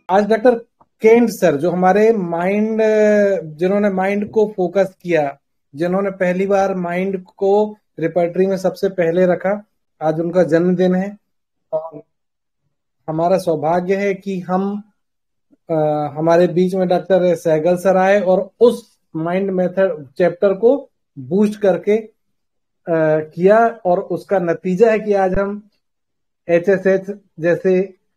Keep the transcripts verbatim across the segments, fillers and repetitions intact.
आज doctor Kent sir, जो हमारे माइंड, जिन्होंने माइंड को फोकस किया, जिन्होंने पहली बार माइंड को रिपर्टरी में सबसे पहले रखा, आज उनका जन्मदिन है। और हमारा सौभाग्य है कि हम आ, हमारे बीच में डॉक्टर सहगल सर आए और उस माइंड मेथड चैप्टर को बूस्ट करके आ, किया, और उसका नतीजा है कि आज हम एच एस एच जैसे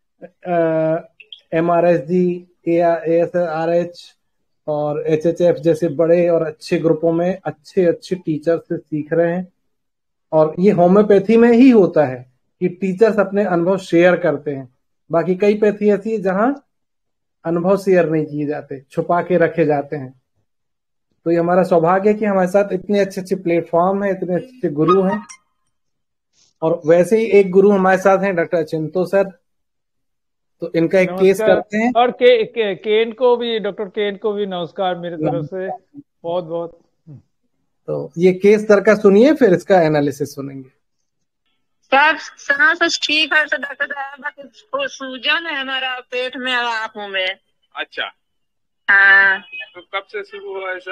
M R S D, A S R H और एच एच एफ जैसे बड़े और अच्छे ग्रुपों में अच्छे अच्छे टीचर से सीख रहे हैं। और ये होम्योपैथी में ही होता है कि टीचर्स अपने अनुभव शेयर करते हैं। बाकी कई पैथी ऐसी है जहां अनुभव शेयर नहीं किए जाते, छुपा के रखे जाते हैं। तो ये हमारा सौभाग्य है कि हमारे साथ इतने अच्छे अच्छे प्लेटफॉर्म है, इतने अच्छे अच्छे गुरु हैं। और वैसे ही एक गुरु हमारे साथ हैं डॉक्टर चिंतो सर, तो इनका एक केस नमस्कार। करते हैं। और के, के, केन को भी, डॉक्टर केन को भी नमस्कार मेरे तरफ से, बहुत बहुत। तो ये केस सर का सुनिए, फिर इसका एनालिसिस सुनेंगे। सब हाँ सब ठीक है सर डॉक्टर साहब, बाकी सूजन है हमारा पेट में और आंखों में। अच्छा, हाँ। तो कब से शुरू हुआ ऐसा?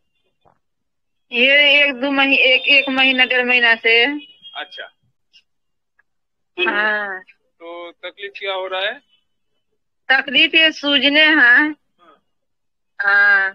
ये एक दो महीने, एक एक महीना डेढ़ महीना से। अच्छा, हाँ। तो तकलीफ क्या हो रहा है? तकलीफ ये सूजने हैं। हाँ।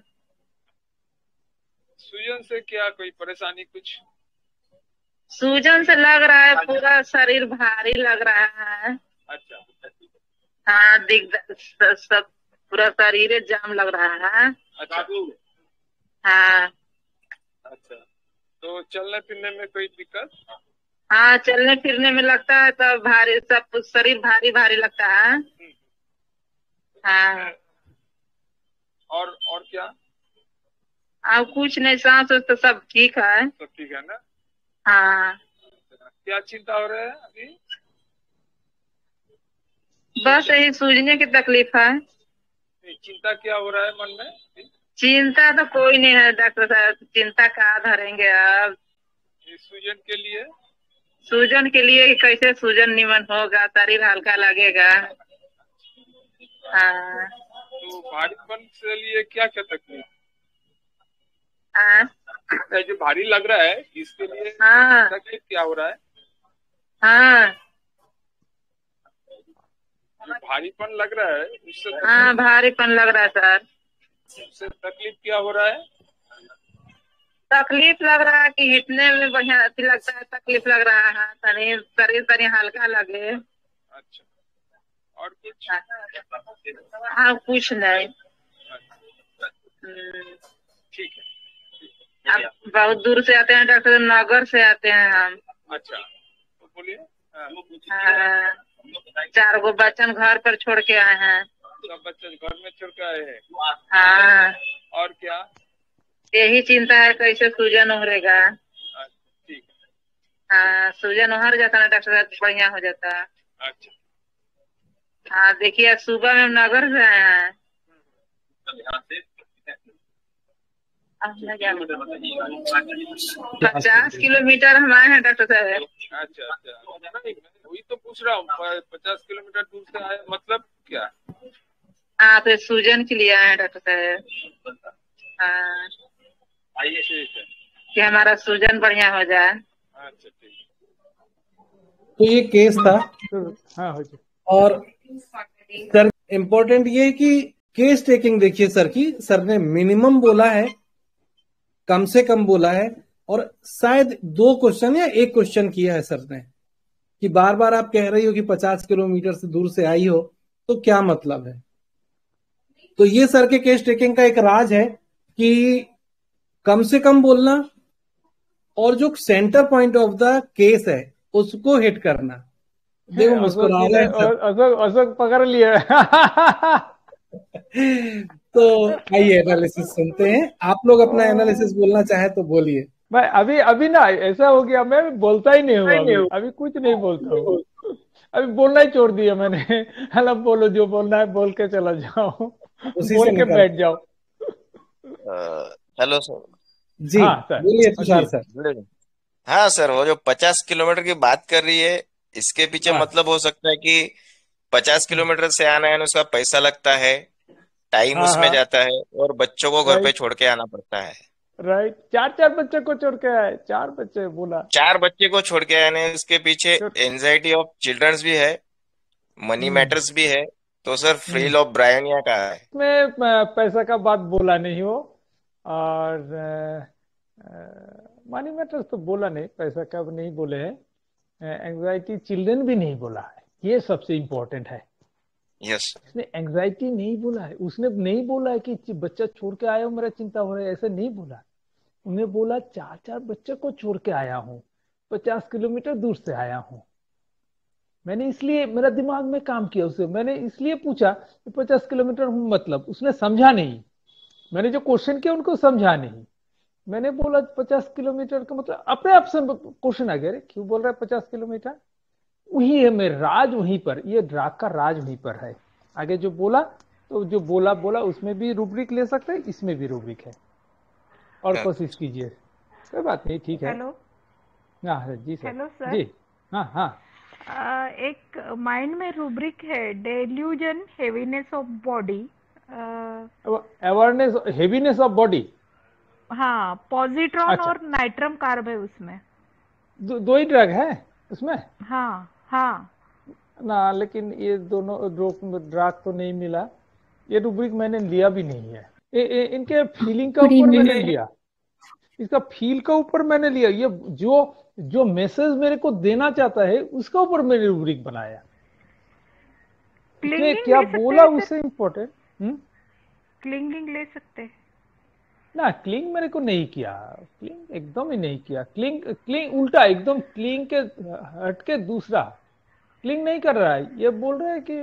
सूजन से क्या कोई परेशानी कुछ? सूजन से लग रहा है पूरा शरीर भारी लग रहा है। अच्छा। हाँ, दिख सब पूरा शरीर जाम लग रहा है। अच्छा। हाँ। अच्छा, तो चलने फिरने में कोई दिक्कत? हाँ, चलने फिरने में लगता है तब भारी, सब शरीर भारी भारी लगता है। हाँ। और और क्या? अब कुछ नहीं, सांस तो सब ठीक है। सब ठीक है ना? हाँ। क्या चिंता हो रहा है अभी? बस यही सूझने की तकलीफ है। चिंता क्या हो रहा है मन में? चिंता तो कोई नहीं है डॉक्टर साहब, चिंता कहाँ धरेंगे अब। सूजन के लिए? सूजन के लिए कैसे सूजन निमन होगा, शरीर हल्का लगेगा। हाँ। तो भारीपन से लिए क्या क्या तकलीफ? हाँ, जो भारी लग रहा है इसके लिए हाँ, तकलीफ क्या हो रहा है? हाँ, जो भारीपन लग रहा है उससे हाँ, भारीपन लग रहा है सर। उससे तकलीफ क्या हो रहा है? तकलीफ लग रहा है कि हिटने में बढ़िया अच्छी लगता है, तकलीफ लग रहा है शरीर शरीर तनी हल्का लगे। अच्छा, और कुछ? हाँ, कुछ नहीं। ठीक है। अब बहुत दूर से आते हैं डॉक्टर, नगर से आते हैं हम। अच्छा, तो बोलिए। हाँ, चार गो बच्चन घर पर छोड़ के आए हैं। सब बच्चे घर में छोड़ के आए हैं? हाँ। और क्या? यही चिंता है कैसे सूजन उभरेगा। ठीक है। हाँ, सूजन उभर जाता है डॉक्टर साहब, बढ़िया हो जाता है। अच्छा। हाँ, देखिए सुबह में नगर से आए हैं। पचास किलोमीटर हम आए हैं डॉक्टर साहब। अच्छा अच्छा, वही तो पूछ रहा हूँ, पचास किलोमीटर दूर से आए मतलब क्या? हाँ, तो सूजन के लिए आए हैं डॉक्टर साहब। हाँ, आइए, ठीक है कि हमारा सूजन बढ़िया हो जाए। अच्छा, ठीक। तो ये केस था। हाँ, हो जाए। और सर इम्पोर्टेंट ये है कि केस टेकिंग देखिए सर की, सर ने मिनिमम बोला है, कम से कम बोला है, और शायद दो क्वेश्चन या एक क्वेश्चन किया है सर ने कि बार बार आप कह रही हो कि पचास किलोमीटर से दूर से आई हो, तो क्या मतलब है। तो ये सर के केस टेकिंग का एक राज है कि कम से कम बोलना और जो centre point of the case है उसको हिट करना। देखो मुस्कुरा रहे हैं सर। अशोक अशोक पकड़ लिया। तो आइए एनालिसिस सुनते हैं। आप लोग अपना एनालिसिस बोलना चाहे तो बोलिए। मैं अभी अभी ना ऐसा हो गया, मैं बोलता ही नहीं हूँ, अभी अभी कुछ नहीं बोलता हूँ, अभी बोलना ही छोड़ दिया मैंने। हला बोलो, जो बोलना है बोल के चला जाओ, उसी बोल से के निकल बैठ जाओ। Hello sir. जी हाँ सर, बोलिए तुषार सर। हाँ सर, वो जो पचास किलोमीटर की बात कर रही है, इसके पीछे हाँ। मतलब हो सकता है कि पचास किलोमीटर से आना है, उसका पैसा लगता है, टाइम हाँ उसमें हाँ, जाता है, और बच्चों को घर पे राइट छोड़ के आना पड़ता है। राइट। चार चार बच्चे को छोड़ के आए, चार बच्चे बोला। चार बच्चे को छोड़ के आने, उसके पीछे छोड़ एंजाइटी ऑफ चिल्ड्रंस भी है, मनी हम्म मैटर्स भी है। तो सर हम्म फ्रील ऑफ ब्रायनिया का है। इसमें अ, पैसा का बात बोला नहीं हो, और मनी मैटर्स तो बोला नहीं, पैसा का भी नहीं बोले हैं, एंग्जाइटी चिल्ड्रन भी नहीं बोला है, ये सबसे इम्पोर्टेंट है। यस। उसने एंग्जाइटी नहीं बोला है, उसने नहीं बोला है कि ची- बच्चा छोड़ के आया हूँ मेरा चिंता हो रहा है, ऐसा नहीं बोला। उन्हें बोला चार चार बच्चे को छोड़ के आया हूँ, पचास किलोमीटर दूर से आया हूँ। मैंने इसलिए, मेरा दिमाग में काम किया उससे, मैंने इसलिए पूछा कि पचास किलोमीटर हूँ मतलब, उसने समझा नहीं। मैंने जो क्वेश्चन किया उनको समझा नहीं। मैंने बोला पचास किलोमीटर का मतलब, अपने आप से क्वेश्चन आ गया, अरे क्यों बोल रहा है पचास किलोमीटर। वही है मेरा राज, वहीं पर, ये ड्राग का राज वहीं पर है। आगे जो बोला, तो जो बोला बोला उसमें भी रूब्रिक ले सकते हैं, इसमें भी रूब्रिक है, और कोशिश कीजिए। कोई बात नहीं, ठीक है। हेलो हाँ जी सर। Hello sir. जी हाँ हाँ। अ, एक माइंड में रूब्रिक है, delusion heaviness of body. Awareness heaviness of body. हाँ, पॉजिट्रॉन अच्छा, और नाइट्रम कार्ब है उसमें। दो, दो ही ड्रग है उसमें हाँ हाँ। ना, लेकिन ये दोनों ड्रग तो नहीं मिला। ये रूब्रिक मैंने लिया भी नहीं है। ए, ए, इनके फीलिंग का गुड ऊपर इवनिंग मैंने लिया, इसका फील का ऊपर मैंने लिया। ये जो जो मैसेज मेरे को देना चाहता है उसका ऊपर मैंने रूब्रिक बनाया। उसने क्लिंगिंग क्या ले सकते बोला हैं सर, उससे इम्पोर्टेंट। हम्म क्लिंगिंग ले सकते हैं। ना, क्लिंग मेरे को नहीं किया, क्लिंग एकदम ही नहीं किया। क्लिंग क्लिंग उल्टा एकदम, क्लिंग के हट के दूसरा, क्लिंग नहीं कर रहा है। ये बोल रहा है कि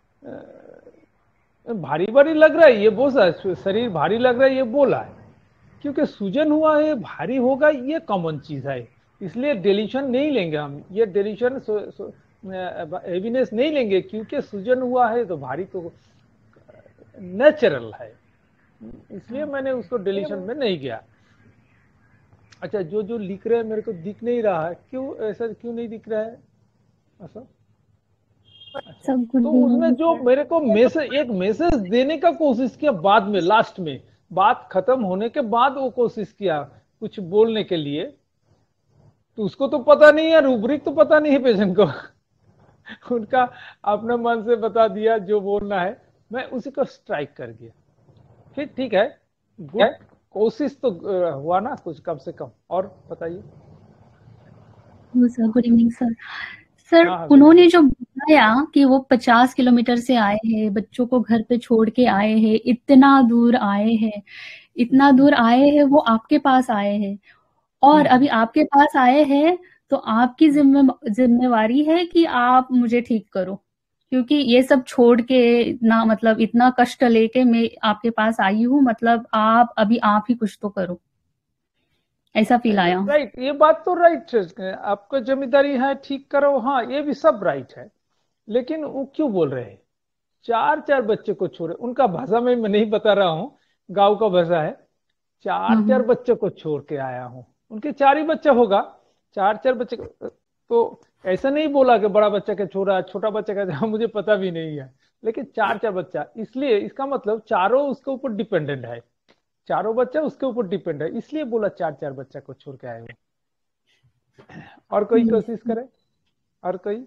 अ, भारी भारी लग रहा है, ये बोल रहा है शरीर भारी लग रहा है, ये बोला है। क्योंकि सूजन हुआ है, भारी होगा, ये कॉमन चीज है, इसलिए डिलीशन नहीं लेंगे हम। ये डिलीशन हेवीनेस नहीं लेंगे, क्योंकि सूजन हुआ है तो भारी तो नेचुरल है, इसलिए मैंने उसको डिलीशन में नहीं किया। अच्छा, जो जो लिख रहे हैं मेरे को दिख नहीं रहा है, क्यों ऐसा क्यों नहीं दिख रहा है ऐसा? अच्छा, सब गुड तो उसने इवनिंग जो मेरे को मैसेज, एक मैसेज देने का कोशिश किया, बाद में लास्ट में बात खत्म होने के बाद वो कोशिश किया कुछ बोलने के लिए, तो उसको तो पता नहीं है, रूब्रिक तो पता नहीं है पेशेंट को उनका अपने मन से बता दिया जो बोलना है, मैं उसी को स्ट्राइक कर गया। फिर ठीक है, गुड, कोशिश तो अ, हुआ ना कुछ कम से कम। और बताइए। Sir, good evening sir. Sir, हाँ हाँ, उन्होंने जो बताया कि वो पचास किलोमीटर से आए हैं, बच्चों को घर पे छोड़ के आए हैं, इतना दूर आए हैं, इतना दूर आए हैं, वो आपके पास आए हैं, और अभी आपके पास आए हैं तो आपकी जिम्मे जिम्मेवारी है कि आप मुझे ठीक करो, क्योंकि ये सब छोड़ के इतना, मतलब इतना कष्ट लेके मैं आपके पास आई हूँ, मतलब आप अभी आप ही कुछ तो करो, ऐसा फील आया। राइट, ये बात तो राइट है, आपको जिम्मेदारी है, ठीक करो, हाँ ये भी सब राइट है। लेकिन वो क्यों बोल रहे हैं चार चार बच्चे को छोड़े? उनका भाषा में मैं नहीं बता रहा हूँ, गांव का भाषा है। चार चार बच्चे को छोड़ के आया हूँ, उनके चार ही बच्चा होगा, चार चार बच्चे। तो ऐसा नहीं बोला कि बड़ा बच्चा का छोड़ा, छोटा बच्चा का, मुझे पता भी नहीं है, लेकिन चार चार बच्चा, इसलिए इसका मतलब चारों उसके ऊपर डिपेंडेंट है, चारों बच्चा उसके ऊपर डिपेंड है, इसलिए बोला चार चार बच्चा को छोड़ के आए हुए। और कोई कोशिश करे, और कोई?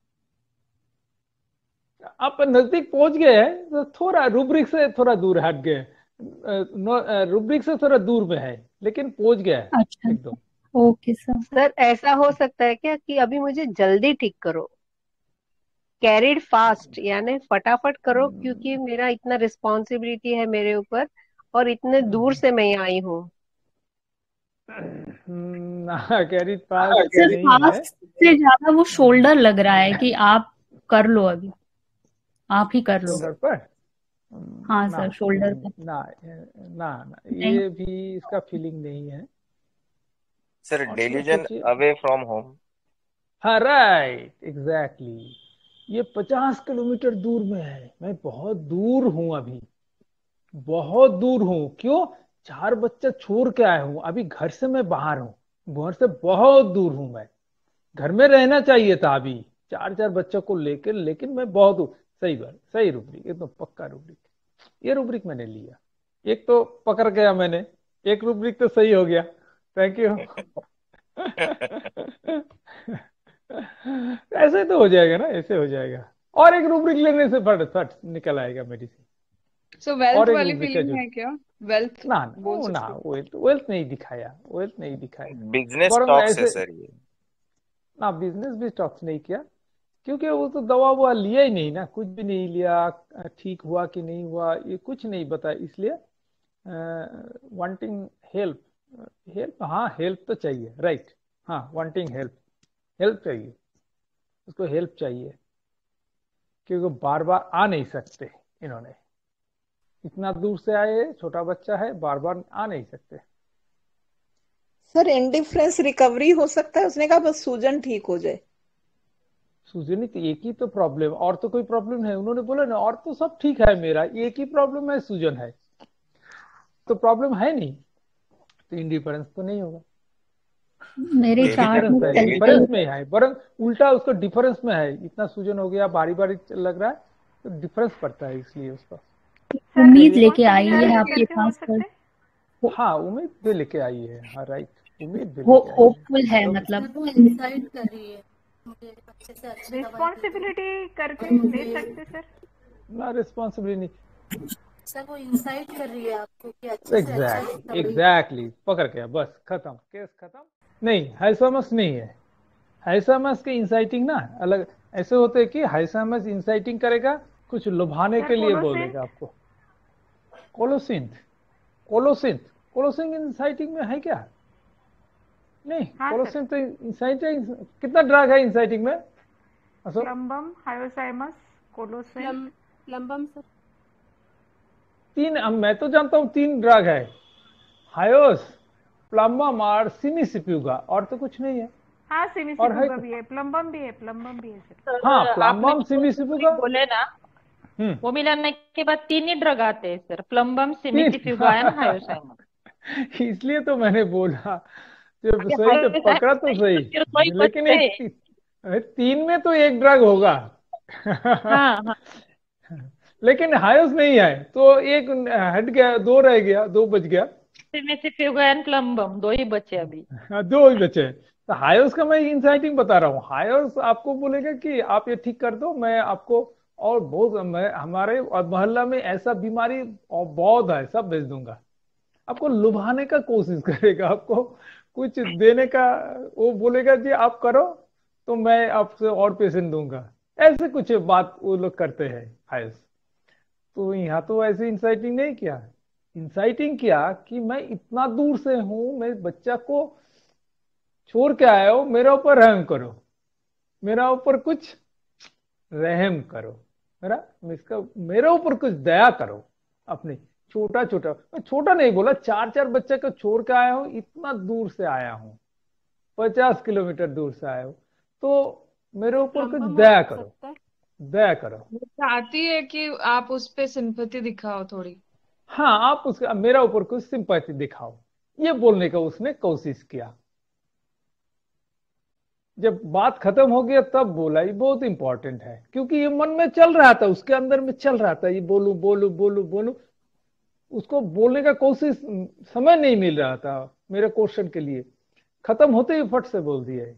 आप नजदीक पहुंच गए हैं, तो थोड़ा रूब्रिक से थोड़ा दूर हट गए, रूब्रिक से थोड़ा दूर में है, लेकिन पहुंच गया है अच्छा, एकदम। Okay sir. सर ऐसा हो सकता है क्या कि अभी मुझे जल्दी ठीक करो, कैरिड फास्ट, यानी फटाफट करो, क्योंकि मेरा इतना रिस्पॉन्सिबिलिटी है मेरे ऊपर, और इतने दूर से मैं आई हूँ। कैरिड फास्ट सर, नहीं है, फास्ट से ज्यादा वो शोल्डर लग रहा है कि आप कर लो, अभी आप ही कर लो। शोल्डर पर? हाँ ना, सर, शोल्डर पर। ना ना ना, ये भी इसका फीलिंग नहीं है सर और डेल्यूजन सोचिए। Away from home. हाँ राइट, एग्जैक्टली। ये पचास किलोमीटर दूर में है, मैं बहुत दूर हूं, अभी बहुत दूर हूं। क्यों? चार बच्चे छोड़ के आया हूं, अभी घर से मैं बाहर हूं, घर से बहुत दूर हूं। मैं घर में रहना चाहिए था अभी चार चार बच्चों को लेकर, लेकिन मैं बहुत दूर। सही बात, सही रूब्रिक, ये तो पक्का रूब्रिक। ये रूब्रिक मैंने लिया, एक तो पकड़ गया मैंने, एक रूब्रिक तो सही हो गया। Thank you. ऐसे तो हो जाएगा ना, ऐसे हो जाएगा। और एक रूब्रिक लेने से फट फट निकल आएगा मेडिसिन। सो वेल्थ और एक वाली रूब्रिक है फीलिंग जो है क्या? वेल्थ ना बोल ना ना, सकते हो? वेल्थ वेल्थ नहीं दिखाया, वेल्थ नहीं दिखाया। बिजनेस बरं स्टॉक्स है ऐसे सर ये। ना, बिजनेस भी स्टॉक्स नहीं किया, क्योंकि वो तो दवा ववा लिया ही नहीं ना, कुछ भी नहीं लिया। ठीक हुआ कि नहीं हुआ ये कुछ नहीं बता, इसलिए वांटिंग हेल्प। हेल्प, हाँ हेल्प तो चाहिए, राइट। हाँ, वांटिंग हेल्प, हेल्प चाहिए उसको, हेल्प चाहिए, क्योंकि बार बार आ नहीं सकते इन्होंने, इतना दूर से आए, छोटा बच्चा है, बार बार आ नहीं सकते। सर इंडिफरेंस रिकवरी हो सकता है? उसने कहा बस सूजन ठीक हो जाए। सूजन तो एक ही तो प्रॉब्लम, और तो कोई प्रॉब्लम है? उन्होंने बोला ना और तो सब ठीक है, मेरा एक ही प्रॉब्लम है, सूजन है, तो प्रॉब्लम है नहीं, तो इंडिफरेंस तो नहीं होगा। मेरे चार्ट में डिफरेंस है, चलते डिफरेंस ही में है, बरं उल्टा उसको डिफरेंस में है, इतना सूजन हो गया, बारी बारी लग रहा है, तो डिफरेंस पड़ता है इसलिए उसका। सर उम्मीद लेके आई रिस्पॉन्सिबिलिटी है आपके करके हो पास पर, सकते? हाँ, उम्मीद भी लेके आई है, हाँ राइट, उम्मीद भी हो लेके आई है। होपफुल है तो मतलब। वो इंसाइट कर रही है मुझे अच्छे से अच्छी दवाई दे दो। रिस्पॉन्सिबिलिटी करके और दे मुझे सकते सर? ना, रिस्पॉन्सिबिलिटी नहीं, सर वो इंसाइट कर रही है आपको कि अच्छे से अच्छा एग्जैक्टली दवाई एग्जैक्टली पकड़ गया, बस खत्म, केस खत्म। नहीं, हाइसमस नहीं है, हाइसमस के इंसाइटिंग ना अलग ऐसे होते हैं कि हाइसमस इंसाइटिंग करेगा, कुछ लुभाने सर के लिए कोलोसिन? बोलेगा आपको। कोलोसिंथ, कोलोसिंथ कोलोसिन इंसाइटिंग में है क्या? नहीं, हाँ सर। कोलोसिन तो इंसाइटिंग, कितना ड्रग है इंसाइटिंग में? असो प्लम्बम, हायोसाइमस, कोलोसिन। लम, लंबम सर। तीन, अब मैं तो जानता हूँ तीन ड्रग है, हायोस, प्लम्बम और सिमिसिप्यूगा, और तो कुछ नहीं है। हाँ और है सिमिसिपुगा भी है, प्लम्बम भी है, प्लम्बम भी है सर। सर हाँ, आपने प्लम्बम जो सिमिसिप्यूगा, बोले ना, हम्म वो मिलाने के बाद तीन ही ड्रग आते हैं सर, प्लम्बम, तीन। Cimicifuga and hyoscyamus. इसलिए तो मैंने बोला, जब अभी सही तो हायोसाइमस पकड़ा तो नहीं सही, तो फिर कोई लेकिन बचते एक हैं। ती, अरे तीन में तो एक ड्रग होगा। हाँ हाँ, लेकिन हायोस नहीं है, तो एक हट गया, दो रह गया, दो बच गया। सिमिसिफ्यूगा एंड प्लम्बम दो ही बचे अभी। हाँ, दो ही बचे। तो हायोस का मैं इंसाइटिंग बता रहा हूँ, हायोस आपको बोलेगा कि आप ये ठीक कर दो, मैं आपको और बहुत, मैं हमारे मोहल्ला में ऐसा बीमारी और बहुत है, सब भेज दूंगा। आपको लुभाने का कोशिश करेगा, आपको कुछ देने का, वो बोलेगा जी आप करो तो मैं आपसे और पेशेंट दूंगा, ऐसे कुछ बात वो लोग करते हैं हायस। तो यहाँ तो ऐसे इंसाइटिंग नहीं किया, इंसाइटिंग किया कि मैं इतना दूर से हूं, मैं बच्चा को छोड़ के आया हूं, मेरे ऊपर रहम करो, मेरा ऊपर कुछ रहम करो, मेरा इसका मेरे ऊपर कुछ दया करो। अपने छोटा छोटा, मैं छोटा नहीं बोला, चार चार बच्चे को छोड़ के आया हूं, इतना दूर से आया हूं, पचास किलोमीटर दूर से आया हूं, तो मेरे ऊपर कुछ दया करो, दया करो। वो चाहती है कि आप उस पे सिंपैथी दिखाओ थोड़ी। हाँ, आप उसका मेरा ऊपर कुछ सिंपैथी दिखाओ, ये बोलने का उसने कोशिश किया। जब बात खत्म हो गया तब बोला, ये बहुत इंपॉर्टेंट है, क्योंकि ये मन में चल रहा था, उसके अंदर में चल रहा था, ये बोलू बोलू बोलू बोलू, उसको बोलने का कोशिश, समय नहीं मिल रहा था मेरे क्वेश्चन के लिए, खत्म होते ही फट से बोल दिया।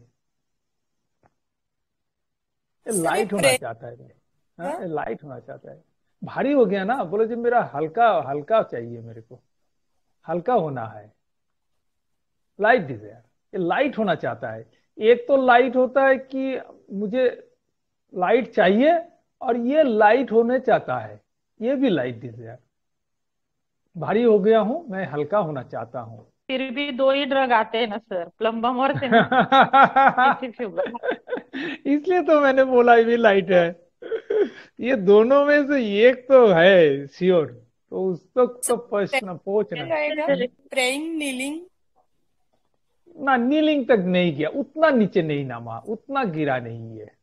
लाइट होना चाहता है, हाँ, लाइट होना चाहता है, भारी हो गया ना, बोले जी मेरा हल्का हल्का चाहिए, मेरे को हल्का होना है, लाइट डिजायर, ये लाइट होना चाहता है। एक तो लाइट होता है कि मुझे लाइट चाहिए, और ये लाइट होने चाहता है, ये भी लाइट डिजायर, भारी हो गया हूं, मैं हल्का होना चाहता हूं। फिर भी दो ही ड्रग आते हैं ना सर, प्लम्बम और सिमिसिफ्यूगा। इसलिए तो मैंने बोला ये भी लाइट है, ये दोनों में से एक तो है श्योर, तो उस तक तो पहुंचना पहुंचना प्रेइंग, नीलिंग ना, नीलिंग तक नहीं गया, उतना नीचे नहीं नामा, उतना गिरा नहीं है,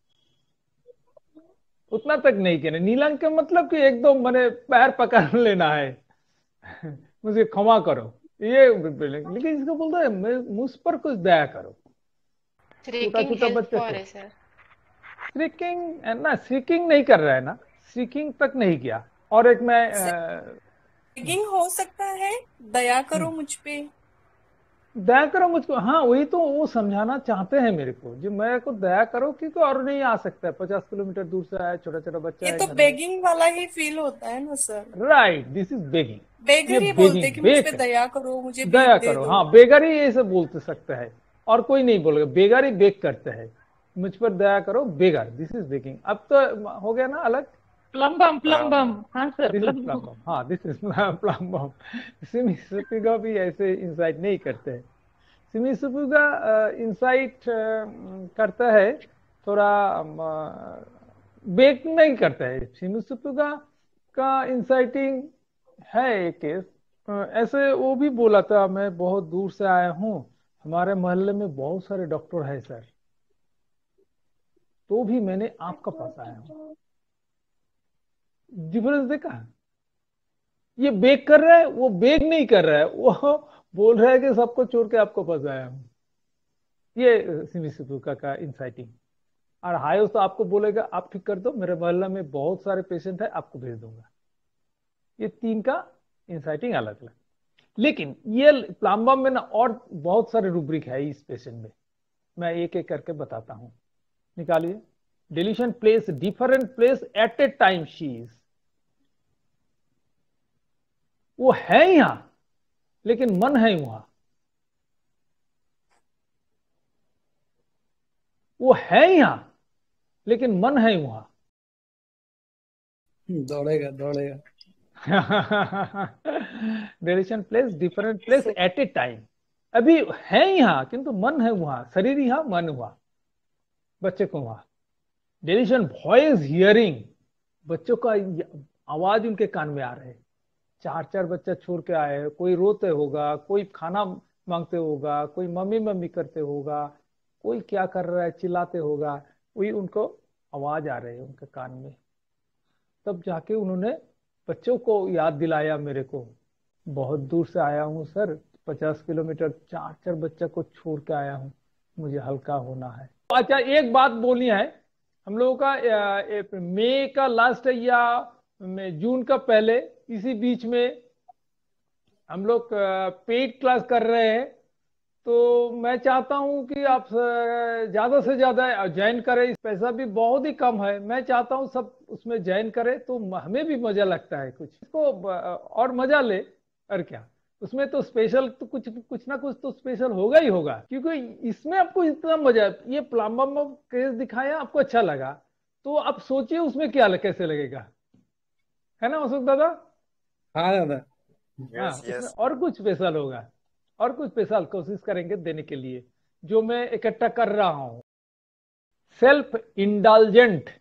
उतना तक नहीं किया। नीलंग का मतलब कि एकदम मैंने पैर पकड़ लेना है, मुझे क्षमा करो, ये लेकिन इसको बोलता है मुझ पर कुछ दया करो। छोटा छोटा बच्चा, श्रिकिंग ना, श्रिकिंग नहीं कर रहा है ना, सीकिंग तक नहीं किया। और एक मैं बेगिंग हो सकता है, दया करो मुझ पे, दया करो मुझको, हाँ वही तो वो समझाना चाहते हैं मेरे को, जो मेरे को दया करो क्योंकि और नहीं आ सकता है, पचास किलोमीटर दूर से आया, छोटा छोटा बच्चा ये है तो घर में। बेगिंग वाला ही फील होता है ना sir. Right, this is begging. Beggar ही बोलते कि मुझ पे दया करो, मुझे दया भीख दे करो, दो। हाँ बेगर ही ऐसे बोलते सकते हैं, और कोई नहीं बोलेगा। बेगर ही बेग करते हैं, मुझ पर दया करो, बेगर, दिस इज बेगिंग। अब तो हो गया ना अलग। प्लम्बम प्लम्बम, हाँ sir this is plumbum. Plumbum, हाँ this is plumbum. Cimicifuga भी ऐसे इंसाइट नहीं करते हैं। सिमी सुपुगा इंसाइट करता है, थोड़ा बेक नहीं करता है। सिमी सुपुगा का इंसाइटिंग है एक केस, ऐसे वो भी बोला था, मैं बहुत दूर से आया हूँ, हमारे मोहल्ले में बहुत सारे डॉक्टर हैं सर, तो भी मैंने आपका पास आया हूँ। डिफरेंस देखा? ये बेग कर रहा है, वो बेग नहीं कर रहा है, वो बोल रहा है कि सबको छोड़ के आपको पास आया हूँ। ये सिमी सुपुगा का इंसाइटिंग। और हायो तो आपको बोलेगा आप ठीक कर दो, मेरे मोहल्ला में बहुत सारे पेशेंट है, आपको भेज दूंगा। ये तीन का इंसाइटिंग अलग अलग। लेकिन ये प्लम्बम में ना और बहुत सारे रूब्रिक है इस पेशेंट में, मैं एक एक करके बताता हूं। निकालिए। Delusion place different place at a time she is, वो है यहां लेकिन मन है वहां, वो है यहां लेकिन मन है वहां। दौड़ेगा दौड़ेगा। Delusion place different place at a time, अभी है यहाँ किंतु मन है वहां, शरीर यहाँ मन हुआ बच्चे को वहां। डिलीशन वॉइस हियरिंग, बच्चों का आवाज उनके कान में आ रहे है। चार चार बच्चा छोड़ के आए, कोई रोते होगा, कोई खाना मांगते होगा, कोई मम्मी मम्मी करते होगा, कोई क्या कर रहा है चिल्लाते होगा, वही उनको आवाज आ रही है उनके कान में। तब जाके उन्होंने बच्चों को याद दिलाया मेरे को, बहुत दूर से आया हूँ सर, पचास किलोमीटर, चार चार बच्चा को छोड़ के आया हूँ, मुझे हल्का होना है। अच्छा एक बात बोलनी है, हम लोगों का मई का लास्ट या जून का पहले, इसी बीच में हम लोग पेड क्लास कर रहे हैं, तो मैं चाहता हूं कि आप ज्यादा से ज्यादा ज्वाइन करें। पैसा भी बहुत ही कम है, मैं चाहता हूं सब उसमें ज्वाइन करें, तो हमें भी मजा लगता है, कुछ इसको और मजा ले। और क्या उसमें तो स्पेशल तो कुछ कुछ ना कुछ तो स्पेशल होगा ही होगा, क्योंकि इसमें आपको इतना मजा, ये प्लम्बम केस दिखाया आपको अच्छा लगा, तो आप सोचिए उसमें क्या कैसे लगेगा, है ना अशोक दादा? हाँ दादा। हाँ, इसमें और कुछ स्पेशल होगा, और कुछ स्पेशल कोशिश करेंगे देने के लिए, जो मैं इकट्ठा कर रहा हूं। सेल्फ इंडल्जेंट,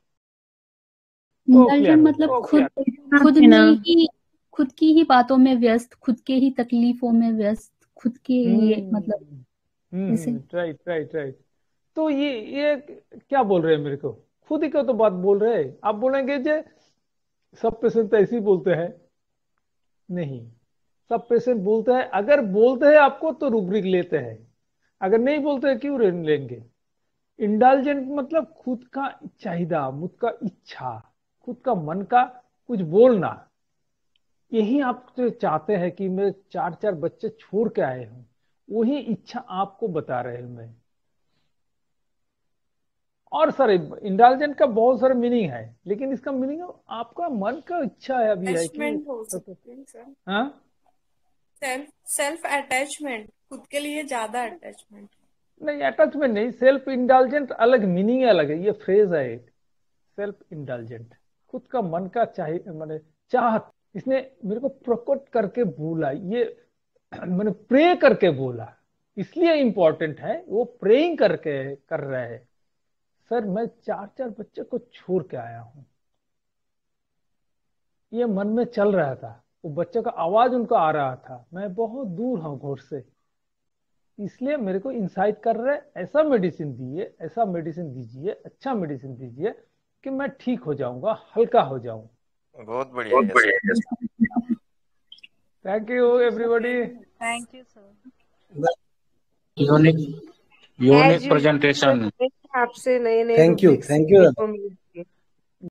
इंडल्जेंट मतलब खुद खुद में ही, खुद की ही बातों में व्यस्त, खुद के ही तकलीफों में व्यस्त, खुद के लिए मतलब राइट राइट राइट। तो ये ये क्या बोल रहे हैं मेरे को, खुद ही का तो बात बोल रहे हैं। आप बोलेंगे जे सब पेशेंट ऐसे ही बोलते हैं, नहीं, सब पेशेंट बोलते हैं। अगर बोलते हैं आपको तो रूब्रिक लेते हैं, अगर नहीं बोलते हैं क्यों लेंगे। इंडल्जेंट मतलब खुद का चाहिदा, खुद का इच्छा, खुद का मन का कुछ बोलना, यही आप चाहते हैं कि मैं चार चार बच्चे छोड़ के आए हूं, वही इच्छा आपको बता रहे हैं मैं। और सर इंडल्जेंट का बहुत सारा मीनिंग है, लेकिन इसका मीनिंग आपका मन का इच्छा है अभी है कि हाँ सेल्फ सेल्फ अटैचमेंट, खुद के लिए ज्यादा अटैचमेंट नहीं, अटैचमेंट नहीं, सेल्फ इंडल्जेंट अलग मीनिंग अलग है, ये फ्रेज है एक सेल्फ इंडल्जेंट, खुद का मन का चाहिए मैंने चाहत, इसने मेरे को प्रकट करके बोला, ये मैंने प्रे करके बोला, इसलिए इंपॉर्टेंट है। वो प्रेइंग करके कर रहे हैं, सर मैं चार चार बच्चे को छोड़ के आया हूं, ये मन में चल रहा था, वो बच्चे का आवाज उनको आ रहा था, मैं बहुत दूर हूं घर से, इसलिए मेरे को इंसाइट कर रहे, ऐसा मेडिसिन दिए, ऐसा मेडिसिन दीजिए, अच्छा मेडिसिन दीजिए कि मैं ठीक हो जाऊंगा, हल्का हो जाऊं। बहुत बढ़िया। Thank you everybody. Thank you sir. Unique unique presentation. आपसे नए नए थैंक यू थैंक यू।